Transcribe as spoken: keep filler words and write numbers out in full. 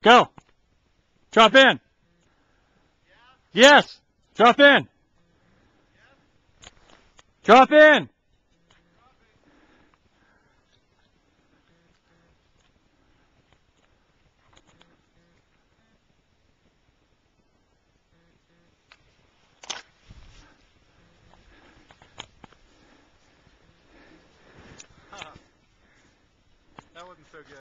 Go. Drop in. Yes. Drop in. Drop in. That wasn't so good.